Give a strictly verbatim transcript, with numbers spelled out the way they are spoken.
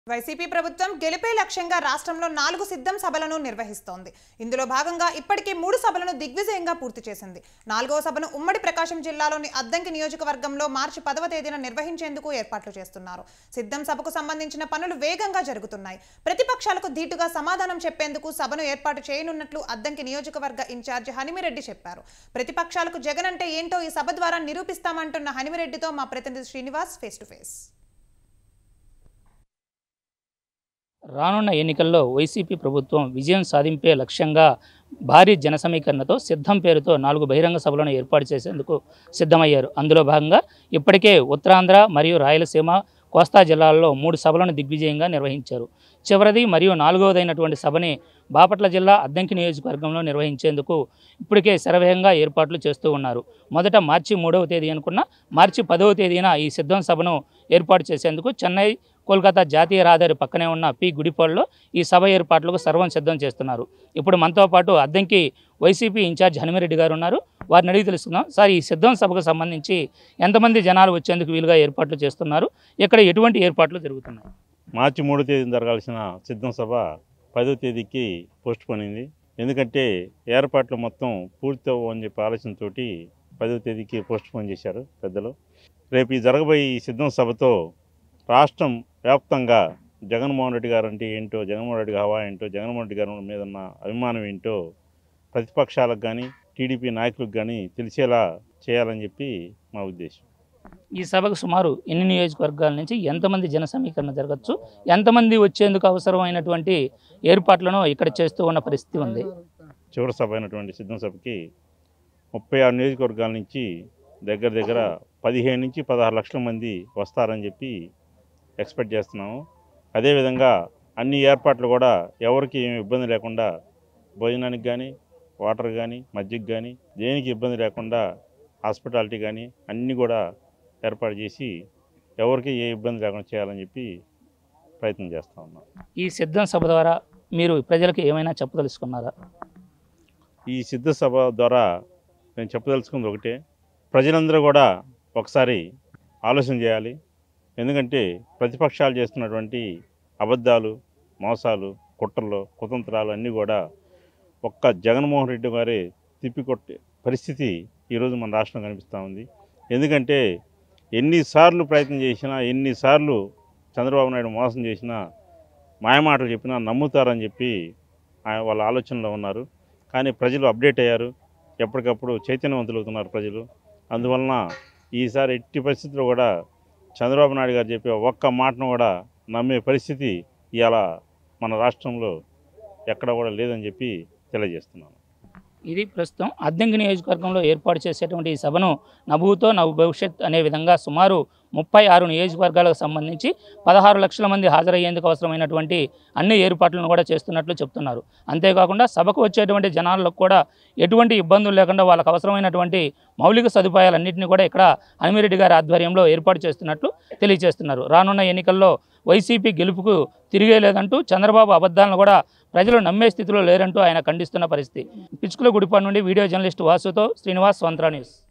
YCP ప్రభుత్వం గెలిపే లక్ష్యంగా రాష్ట్రంలో నాలుగు సిద్ధం సభలను నిర్వహిస్తోంది. ఇందులో భాగంగా ఇప్పటికే మూడు సభలను దిగ్విజయంగా పూర్తి చేసింది. నాలుగవ సభను ఉమ్మడి ప్రకాశం జిల్లాలోని అద్దంకి నియోజకవర్గంలో మార్చి పదవ తేదీన నిర్వహించేందుకు ఏర్పాట్లు చేస్తున్నారు. సిద్ధం సభకు సంబంధించిన పనులు వేగంగా జరుగుతున్నాయి. ప్రతిపక్షాలకు ధీటుగా సమాధానం చెప్పేందుకు సభను ఏర్పాటు చేయనున్నట్లు అద్దంకి నియోజకవర్గ ఇన్ఛార్జ్ హనిమిరెడ్డి చెప్పారు. ప్రతిపక్షాలకు జగన్ అంటే ఏంటో ఈ సభ ద్వారా నిరూపిస్తామంటున్న హనిమిరెడ్డితో మా ప్రతినిధి శ్రీనివాస్ ఫేస్ టు ఫేస్. రానున్న ఎన్నికల్లో వైసీపీ ప్రభుత్వం విజయం సాధింపే లక్ష్యంగా భారీ జన సమీకరణతో సిద్ధం పేరుతో నాలుగు బహిరంగ సభలను ఏర్పాటు చేసేందుకు సిద్ధమయ్యారు. అందులో భాగంగా ఇప్పటికే ఉత్తరాంధ్ర మరియు రాయలసీమ కోస్తా జిల్లాల్లో మూడు సభలను దిగ్విజయంగా నిర్వహించారు. చివరిది మరియు నాలుగవదైనటువంటి సభని బాపట్ల జిల్లా అద్దంకి నియోజకవర్గంలో నిర్వహించేందుకు ఇప్పటికే శరవేగంగా ఏర్పాట్లు చేస్తూ ఉన్నారు. మొదట మార్చి మూడవ తేదీ అనుకున్న మార్చి పదవ తేదీన ఈ సిద్ధం సభను ఏర్పాటు చేసేందుకు చెన్నై కోల్కతా జాతీయ రహదారి పక్కనే ఉన్న పి గుడిపాడులో ఈ సభ ఏర్పాట్లకు సర్వం సిద్ధం చేస్తున్నారు. ఇప్పుడు మనతో పాటు అద్దంకి వైసీపీ ఇన్ఛార్జ్ హనిమిరెడ్డి గారు ఉన్నారు. వారిని అడిగి తెలుసుకుందాం. సార్, ఈ సిద్ధం సభకు సంబంధించి ఎంతమంది జనాలు వచ్చేందుకు వీలుగా ఏర్పాట్లు చేస్తున్నారు, ఇక్కడ ఎటువంటి ఏర్పాట్లు జరుగుతున్నాయి? మార్చి మూడో తేదీన జరగాల్సిన సిద్ధం సభ పదో తేదీకి పోస్ట్ పోయింది. ఎందుకంటే ఏర్పాట్లు మొత్తం పూర్తి అవ్వని చెప్పి ఆలోచనతో పదో తేదీకి పోస్ట్ పోన్ చేశారు పెద్దలు. రేపు ఈ జరగబోయే ఈ సిద్ధం సభతో రాష్ట్రం వ్యాప్తంగా జగన్మోహన్ రెడ్డి గారు అంటే ఏంటో, జగన్మోహన్ రెడ్డి హవా ఏంటో, జగన్మోహన్ రెడ్డి గారి మీద ఉన్న అభిమానం ఏంటో ప్రతిపక్షాలకు కానీ టీడీపీ నాయకులకు కానీ తెలిసేలా చేయాలని చెప్పి మా ఉద్దేశం. ఈ సభకు సుమారు ఎన్ని నియోజకవర్గాల నుంచి ఎంతమంది జన సమీకరణ జరగచ్చు, ఎంతమంది వచ్చేందుకు అవసరమైనటువంటి ఏర్పాట్లను ఇక్కడ చేస్తూ ఉన్న పరిస్థితి ఉంది? చివరి సభ అయినటువంటి సిద్ధం సభకి ముప్పై ఆరు నియోజకవర్గాల నుంచి దగ్గర దగ్గర పదిహేను నుంచి పదహారు లక్షల మంది వస్తారని చెప్పి ఎక్స్పెక్ట్ చేస్తున్నాము. అదేవిధంగా అన్ని ఏర్పాట్లు కూడా ఎవరికి ఏమి ఇబ్బంది లేకుండా భోజనానికి కానీ, వాటర్ కానీ, మజ్జిగ కానీ దేనికి ఇబ్బంది లేకుండా హాస్పిటాలిటీ కానీ అన్నీ కూడా ఏర్పాటు చేసి ఎవరికి ఏ ఇబ్బంది లేకుండా చేయాలని చెప్పి ప్రయత్నం చేస్తూ ఉన్నాం. ఈ సిద్ధం సభ ద్వారా మీరు ప్రజలకు ఏమైనా చెప్పదలుచుకున్నారా? ఈ సిద్ధ సభ ద్వారా నేను చెప్పదలుచుకుంది ఒకటే, ప్రజలందరూ కూడా ఒకసారి ఆలోచన చేయాలి. ఎందుకంటే ప్రతిపక్షాలు చేస్తున్నటువంటి అబద్ధాలు, మోసాలు, కుట్రలు, కుతంత్రాలు అన్నీ కూడా ఒక్క జగన్మోహన్ రెడ్డి గారే తిప్పికొట్టే పరిస్థితి ఈరోజు మన రాష్ట్రం కనిపిస్తూ ఉంది. ఎందుకంటే ఎన్నిసార్లు ప్రయత్నం చేసినా, ఎన్నిసార్లు చంద్రబాబు నాయుడు మోసం చేసినా, మాయమాటలు చెప్పినా నమ్ముతారని చెప్పి వాళ్ళ ఆలోచనలో ఉన్నారు. కానీ ప్రజలు అప్డేట్ అయ్యారు, ఎప్పటికప్పుడు చైతన్యవంతులవుతున్నారు ప్రజలు. అందువలన ఈసారి ఎట్టి పరిస్థితుల్లో కూడా చంద్రబాబు నాయుడు గారు చెప్పే ఒక్క మాటను కూడా నమ్మే పరిస్థితి ఇవాళ మన రాష్ట్రంలో ఎక్కడ కూడా లేదని చెప్పి తెలియజేస్తున్నాను. ఇది ప్రస్తుతం అద్దంకి నియోజకవర్గంలో ఏర్పాటు చేసేటువంటి ఈ సభను నభూతో నవ భవిష్యత్ అనే విధంగా సుమారు ముప్పై ఆరు నియోజకవర్గాలకు సంబంధించి పదహారు లక్షల మంది హాజరయ్యేందుకు అవసరమైనటువంటి అన్ని ఏర్పాట్లను కూడా చేస్తున్నట్లు చెప్తున్నారు. అంతేకాకుండా సభకు వచ్చేటువంటి జనాలకు కూడా ఎటువంటి ఇబ్బందులు లేకుండా వాళ్ళకు అవసరమైనటువంటి మౌలిక సదుపాయాలన్నింటినీ కూడా ఇక్కడ హనిమిరెడ్డి గారి ఆధ్వర్యంలో ఏర్పాటు చేస్తున్నట్లు తెలియజేస్తున్నారు. రానున్న ఎన్నికల్లో వైసీపీ గెలుపుకు తిరిగే లేదంటూ, చంద్రబాబు అబద్ధాలను కూడా ప్రజలు నమ్మే స్థితిలో లేరంటూ ఆయన ఖండిస్తున్న పరిస్థితి. పిచ్చుకుల గుడిపాడు నుండి వీడియో జర్నలిస్ట్ వాసుతో శ్రీనివాస్, స్వంత్ర న్యూస్.